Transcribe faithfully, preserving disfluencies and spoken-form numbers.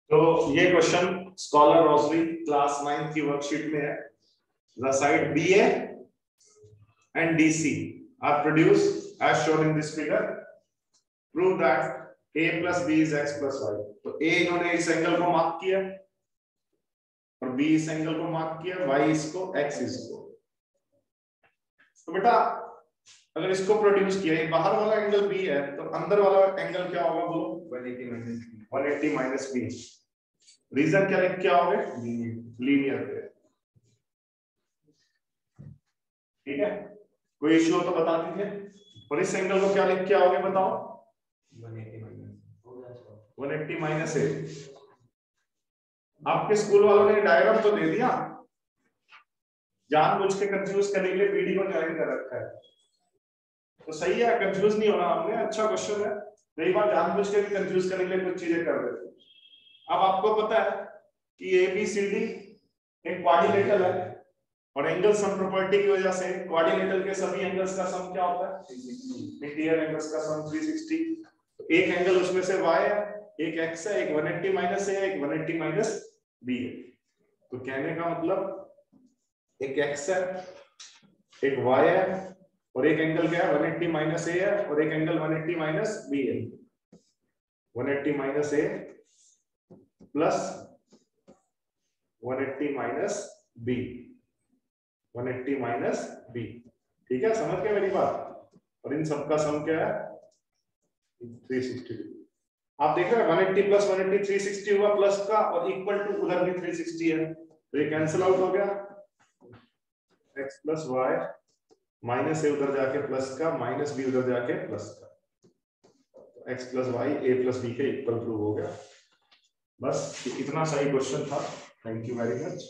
तो ये question scholar rosary class nine की वर्कशीट में है। The side B A and D C are produced as shown in this figure. Prove that A plus B is x plus y. तो A इन्होंने इस angle को mark किया और B इस एंगल को मार्क किया, Y इसको, X इसको। तो बेटा अगर इसको प्रोड्यूस किया, ये बाहर वाला एंगल B है, तो अंदर वाला एंगल क्या होगा बोलो? one eighty minus B। Reason क्या लिख के आओगे? लीनियर पे। ठीक है, कोई इश्यू हो तो बता दीजिए। और इस एंगल को क्या लिख के आओगे बताओ? one eighty minus A. आपके स्कूल वालों ने डायग्राम तो दे दिया, जानबूझ के कंफ्यूज करने के लिए पीडी को ज्वाइन कर रखा है, तो सही है, कंफ्यूज नहीं होना आपने, अच्छा क्वेश्चन है। कई बार जानबूझ के भी कंफ्यूज करने के लिए कुछ चीजें कर देते हैं। अब आपको पता है कि ए बी सी डी एक क्वाड्रिलेटरल है और एंगल सम प्रॉपर्टी की वजह से क्वाड्रिलेटरल के सभी एंगल्स का सम क्या होता है? इंटीरियर एंगल्स का सम three sixty। तो एक एंगल उसमें से y है, एक x है, एक one eighty माइनस a है, एक one eighty माइनस b है। तो कहने का मतलब एक x है, एक y है और एक एंगल क्या है? one eighty माइनस a है और एक angle one eighty minus b है। one eighty minus a plus one eighty minus b, one eighty minus b। ठीक है, समझ गए मेरी बात? और इन सबका सम क्या है? three sixty। आप देख रहे हैं one eighty plus one eighty three sixty हुआ प्लस का, और इक्वल टू उधर भी three sixty है, तो ये कैंसिल आउट हो गया। x plus y minus A उधर जाके प्लस का, माइनस बी उधर जाके प्लस का, तो x plus Y A plus B के इक्वल प्रूव हो गया। बस इतना सही क्वेश्चन था। Thank you very much.